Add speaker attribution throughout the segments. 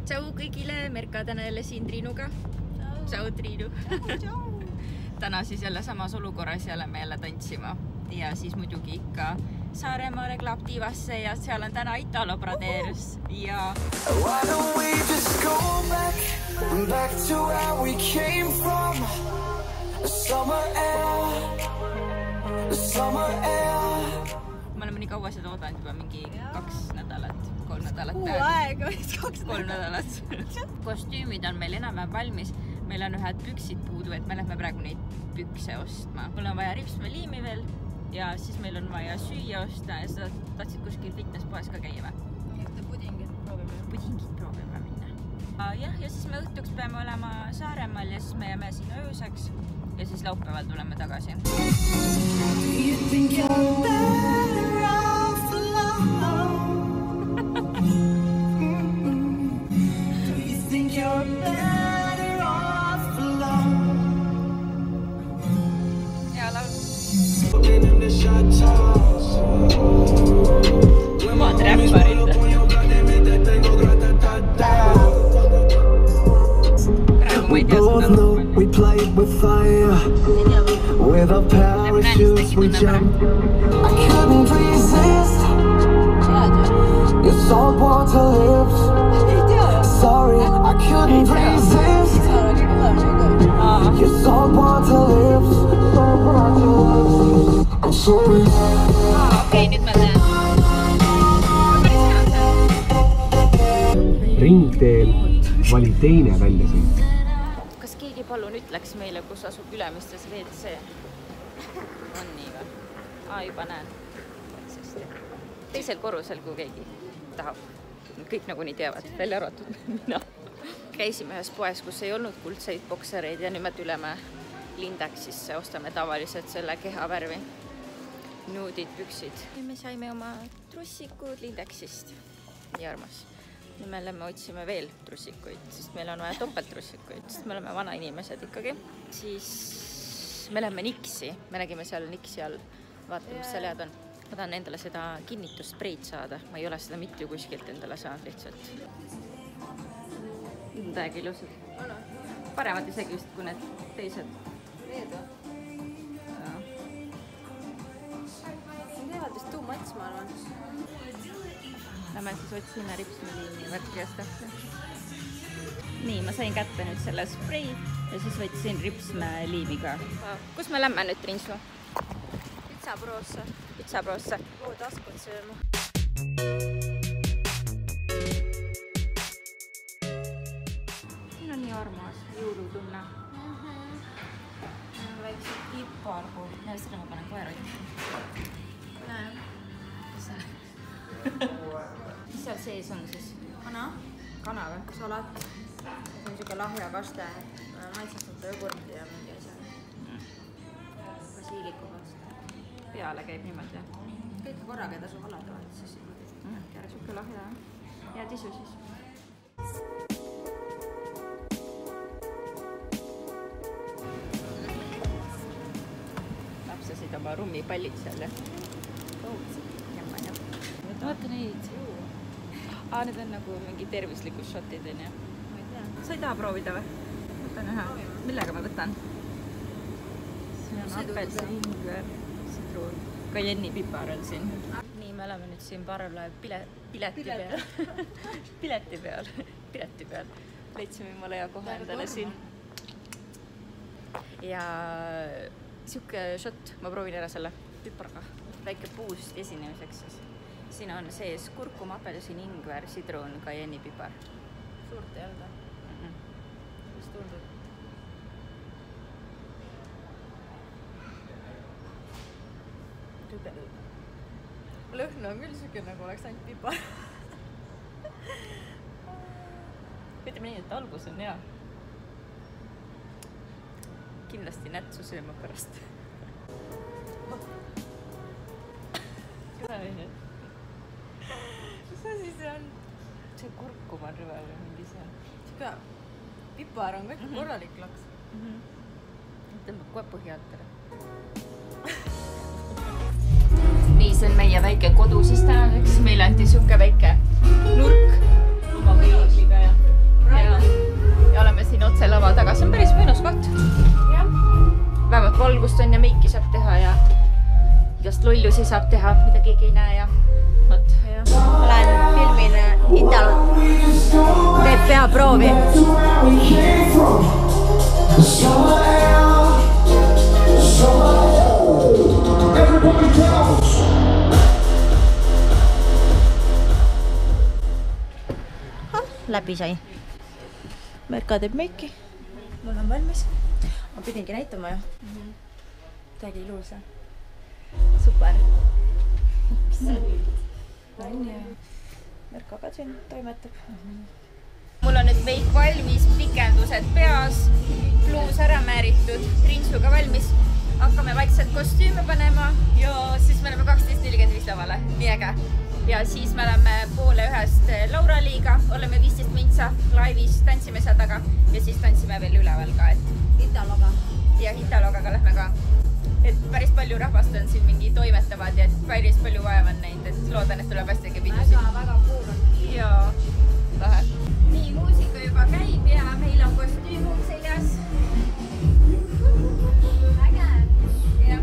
Speaker 1: Tšau kõigile, Merka täna jälle siin Triinuga. Tšau Triinu. Täna siis jälle samas olukorras jälle jälle tantsima ja siis muidugi ikka Saaremaale Klaaptiivasse ja seal on täna Italo Pradeers ja me oleme nii kaua seda oodanud juba mingi 2 nädalat, 3 nädalat.
Speaker 2: Kuu aega,
Speaker 1: 3 nädalat. Kostüümid on meil enam valmis. Meil on ühed püksid puudu, et me lähme praegu neid pükse ostma. Mul on vaja ripsmeliimi veel ja siis meil on vaja süüa osta ja sa tahtsid kuskil fitnesspoes ka käia või?
Speaker 2: Pudingid proovime.
Speaker 1: Pudingid proovime minna. Jah, ja siis me õhtuks peame olema Saaremaal ja siis me jääme sinna ööseks ja siis laupäeval tuleme tagasi. Omad räpparid.
Speaker 3: We both know we played with fire. With our parachutes we jumped. I couldn't resist your saltwater lips. Sorry, I couldn't resist your saltwater lips.
Speaker 1: Okei, nüüd ma näen.
Speaker 3: Ringteel vali teine väljasõit.
Speaker 1: Kas keegi palun ütleks meile, kus asub Ülemistes WC? On nii või? Juba näen. Teisel korrusel, kui keegi tahab. Kõik nagunii teavad, välja arvatud mina. Käisime ühes poes, kus ei olnud kuldseid boksereid ja nüüd me tuleme Lindeksisse, ostame tavaliselt selle kehavärvi. Nuudid, püksid. Me saime oma trussikud Lindeksist. Nii armas. Nüüd me lähme otsime veel trussikuid, sest meil on vaja topeltrussikuid, sest me oleme vana inimesed ikkagi. Siis me lähme Niksi. Me nägime seal Niksi all. Vaatame, mis seal head on. Ma tahan endale seda kinnitusspreid saada. Ma ei ole seda mitte ju kuskilt endale saanud lihtsalt. Täiega ilusad. Paremad isegi vist kui need teised.
Speaker 2: Need või? Need teevad vist too much, ma arvan.
Speaker 1: Lähme siis otsime ripsmeliini värki ja stahti. Nii, ma sain kätte nüüd selle sprei ja siis võtsin ripsmeliimi ka. Kus me lähme nüüd, Trinsu?
Speaker 2: Pitsaproosse.
Speaker 1: Pitsaproosse.
Speaker 2: Taskut sööma.
Speaker 1: Siin on nii armas jõulutunne. Väiksed piparpuud. Ja seda ma panen koeraid.
Speaker 2: Näe.
Speaker 1: Mis seal sees on siis?
Speaker 2: Kana.
Speaker 1: Kana või?
Speaker 2: Salat. See on siuke lahja kaste. Maitsestunud jogurti ja mingi asja. Basiiliku kaste.
Speaker 1: Peale käib niimoodi.
Speaker 2: Kõik korraga ei tasu valada, siis
Speaker 1: Käre siuke lahja. Ja tisu siis. Lapsasid oma rummipallid seal ja jämma ja. Vaata neid. Need on nagu mingi tervislikud šotid, on ju.
Speaker 2: Ma ei tea.
Speaker 1: Sa ei taha proovida või? Võtan ühe. Millega ma võtan? See on apelsin, ingver, sitruun. Kajennipipar on siin. Nii, me oleme nüüd siin parvlaev pileti peal. Leidsime jumala hea koha endale siin. Ja siuke šott, ma proovin ära selle piparga. Väike puust esinemiseks siis. Siin on sees kurkum, apelsin, ingver, sidruun, kajennipipar.
Speaker 2: Suurt ei olnud. Mis tundub? Lõhna on küll siuke, nagu oleks ainult pipar.
Speaker 1: Ütleme nii, et algus on hea. Kindlasti nätsu sööma pärast.
Speaker 2: Mis asi see on?
Speaker 1: See kurkum on rüvel või mingi see.
Speaker 2: Siuke pipar on kõik korralik laks.
Speaker 1: Tõmbab kohe põhjalt ära. Nii, see on meie väike kodu siis tänaseks. Meile anti siuke väike nurk oma peegliga ja lollusi saab teha, mida keegi ei näe ja vot.
Speaker 2: Ma lähen filmin Italot. Teeb peaproovi. Läbi sai. Merka teeb meiki. Mul on valmis. Ma pidingi näitama ju. Midagi ilusa. Super. On ja Merka ka siin toimetab.
Speaker 1: Mul on nüüd meik valmis, pikendused peas, bluus ära määritud, rintsuga valmis. Hakkame vaikselt kostüüme panema ja siis me oleme 12.45 lavale. Nii äge. Ja siis me oleme poole ühest Laura Liiga, oleme 15 mintsa laivis, tantsime seal taga ja siis tantsime veel üleval ka.
Speaker 2: Italoga.
Speaker 1: Ja Italogaga lähme ka. Et päris palju rahvast on siin mingi toimetavad ja päris palju vaeva on näinud, et loodan, et tuleb hästi pidusid.
Speaker 2: Väga kuul on.
Speaker 1: Jaa, lahe. Nii, muusika juba käib ja meil on kostüüm seljas. Äge. Ja.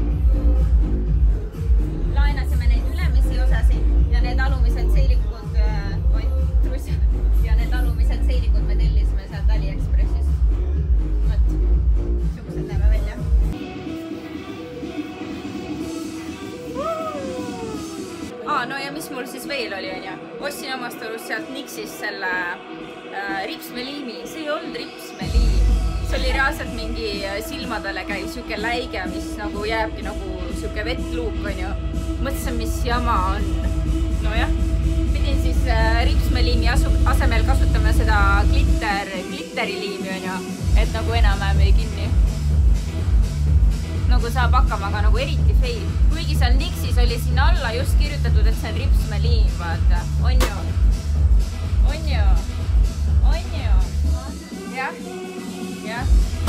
Speaker 1: Laenasime neid ülemisi osasid ja need alumised seilikud, ja need alumised seilikud me tellisime sealt AliExpressis. Võt, sugused näeme välja. No ja mis mul siis veel oli, on ja? Ostsin omast arust sealt Nixist selle ripsmeliimi. See ei olnud ripsmeliim. See oli reaalselt mingi silmadele käiv süke läige, mis nagu jääbki nagu süke vettluuk, on ju. Mõtlesin, mis jama on. No jah, pidin siis ripsmeliimi asemel kasutama seda glitteriliimi, on ju. Et nagu enam-vähem ei kinni. Nagu saab hakkama, aga nagu eriti fail. Kuigi seal Nixis oli sinna alla just kirjutatud, et see on ripsmeliim, vaata. On ju? On ju? On ju? Jah? Jah?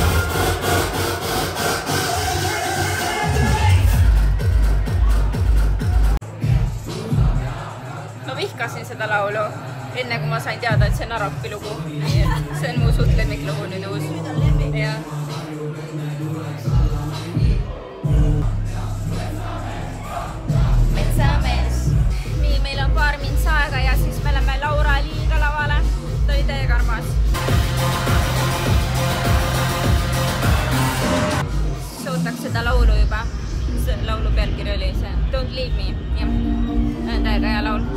Speaker 1: Ma vihkasin seda laulu, enne kui ma sain teada, et see on Arapi lugu. See on mu suht lemmiklugu nüüd uus.
Speaker 2: Nüüd on lemmik.
Speaker 1: Jah. Nii, meil on paar mintsa aega ja siis me oleme Laura Liiga lavale. Ta oli täiega armas. Sootaks seda laulu juba. See laulu pealkiri oli see Don't Leave Me. Ja, täiega hea laul.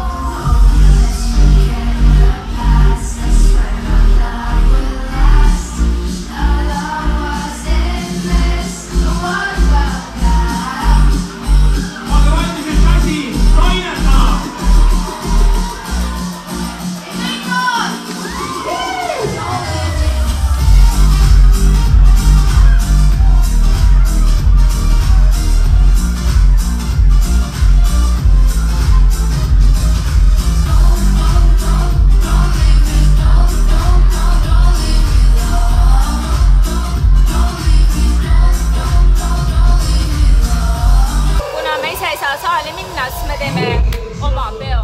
Speaker 1: Saali minnas me teeme oma peo.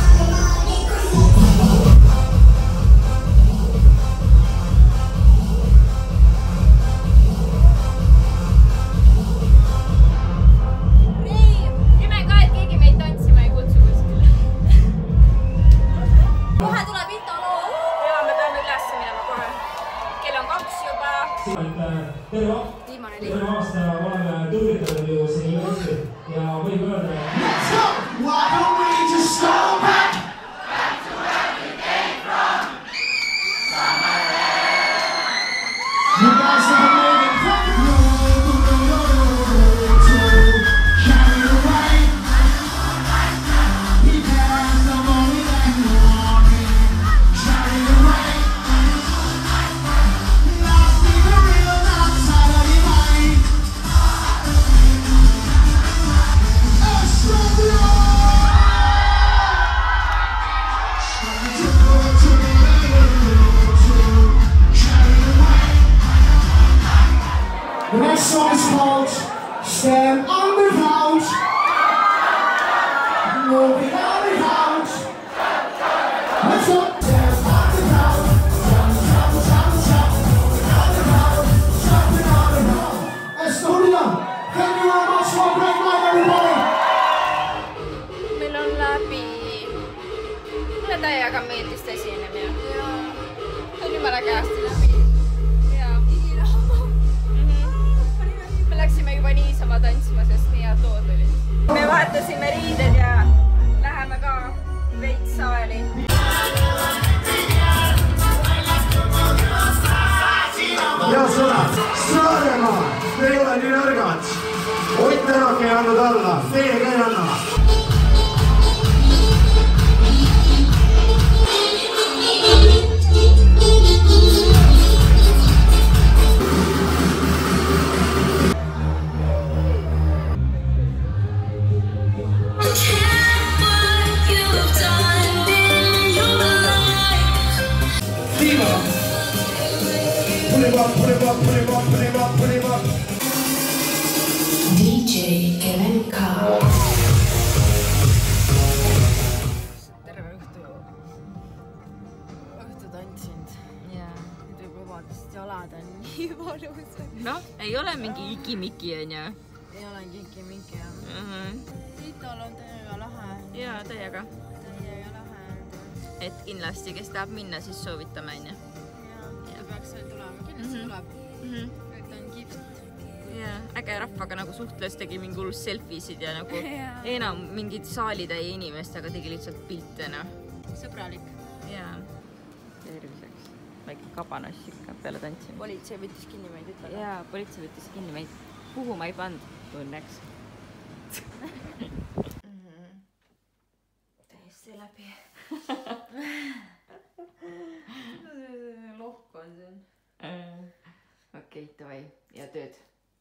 Speaker 1: Ime ka, et keegi meid tantsima ei kutsu kuskile.
Speaker 2: Kohe tuleb Italo.
Speaker 1: Ja, me peame üles minema kohe. Kell on 2 juba.
Speaker 4: Terve aasta oleme tuuritanud ju siin Jõhvi ja võib öelda,
Speaker 3: Let's go! Why don't we just go back?
Speaker 5: Back to where we came from. Somewhere.
Speaker 3: You guys have been living from the road to carry the weight. We pass the moment and walking. Carry the weight. Lost in the real outside of you.
Speaker 1: Nice'i ennem ja. Ta on jumala käest
Speaker 2: läbi.
Speaker 1: jaa. Me läksime juba niisama tantsima, sest nii head lood olid. Me vahetasime riided ja läheme ka veits saali.
Speaker 3: Ja sõnad, Saaremaa, te ei ole nii nõrgad. Ott Tänak ei andnud alla, teie ka ei anna.
Speaker 6: DJ MMK.
Speaker 2: Terve õhtu tantsinud. Nüüd võib lubada, sest jalad on nii valusad.
Speaker 1: Noh, ei ole mingi ikimiki, on ju?
Speaker 2: Ei ole kinki-minki jah. Titol on täiega lahe.
Speaker 1: Jaa, täiega.
Speaker 2: Täiega lahe.
Speaker 1: Et kindlasti, kes tahab minna, siis soovitame, on ju?
Speaker 2: Ta peaks veel tulema. Kindlasti tuleb. Et on kipsed.
Speaker 1: Jaa, äge rahvaga nagu suhtles, tegi mingi hullus selfiesid ja nagu enam mingid saalitäie inimestega tegi lihtsalt pilte, noh.
Speaker 2: Sõbralik.
Speaker 1: Jaa. Terviseks. Väike kabanass ikka peale tantsima.
Speaker 2: Politsei võttis kinni meid, ütleme.
Speaker 1: Jaa, politsei võttis kinni meid. Kuhu ma ei pannud, õnneks.
Speaker 2: Täiesti läbi. Lohku on siin.
Speaker 1: Okei, davai. Ja tööd.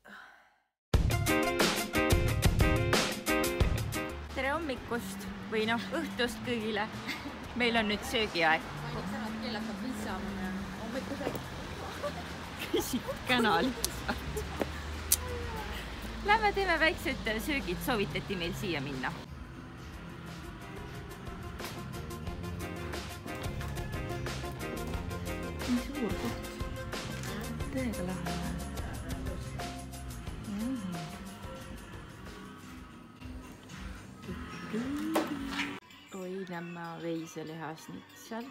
Speaker 1: Tere hommikust või noh, õhtust kõigile. Meil on nüüd söögiaeg.
Speaker 2: Ma oleks ära, et kell hakkab vissama ja hommikusöök.
Speaker 1: Siit käna lihtsalt. Lähme teeme väiksed söögid, soovitati meil siia minna. Nii suur koht. Täiega lähe. Oinemmaa veiselihasnitsel.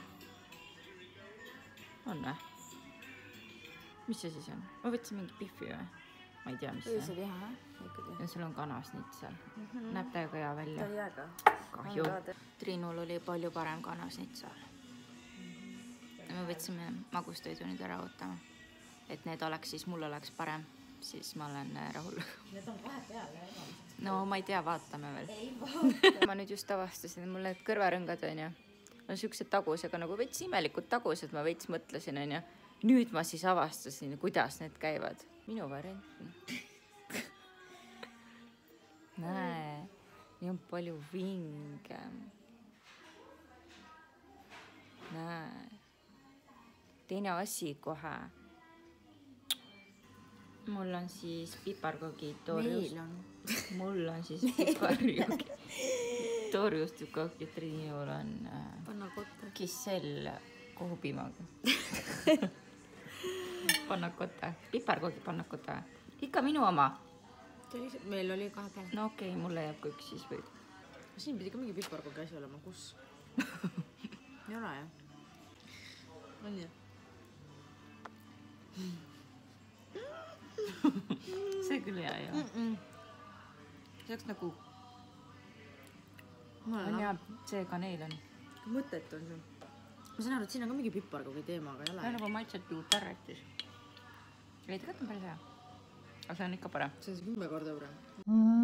Speaker 1: On või? Mis see siis on? Ma võtsin mingi pihvi või? Ma ei tea, mis see on.
Speaker 2: Veiseliha, ikkagi.
Speaker 1: Ja sul on kanasnitsel. Näeb täiega hea välja.
Speaker 2: Täiega.
Speaker 1: Kahju. Triinul oli palju parem kanasnitsel. Me võtsime magustoidu nüüd ära ootama. Et need oleks, siis mul oleks parem. Siis ma olen rahul.
Speaker 2: Need on vahepeal ja
Speaker 1: No ma ei tea, vaatame veel.
Speaker 2: ei vaata.
Speaker 1: Ma nüüd just avastasin, mul need kõrvarõngad on ju. On siuksed tagusega nagu veits imelikud tagused, ma veits mõtlesin on ju. Nüüd ma siis avastasin, kuidas need käivad. Minu variant. Näe, nii on palju vinge. Näe. Teine asi kohe. Mul on siis piparkogi toorjust.
Speaker 2: Meil on.
Speaker 1: Mul on siis piparjogi. Toorjust koki, Triinul on
Speaker 2: Pannakotta.
Speaker 1: kissell koobimaga. Pannakota. Piparkogi pannakota. Ikka minu oma.
Speaker 2: Meil oli kahe peale.
Speaker 1: No okei, mulle jääb ka üks siis või.
Speaker 2: Siin pidi ka mingi piparkogi asi olema, kus? Ei ole jah? On ju?
Speaker 1: See küll hea ei ole. See oleks nagu... On hea, see kaneel on.
Speaker 2: Mõtet on see. Ma saan aru, et siin on ka mingi piparkogi teema, aga ei ole.
Speaker 1: See on nagu maitset ju pärretis. Ei, tegelikult on päris hea. Aga see on ikka parem.
Speaker 2: See on 10 korda parem.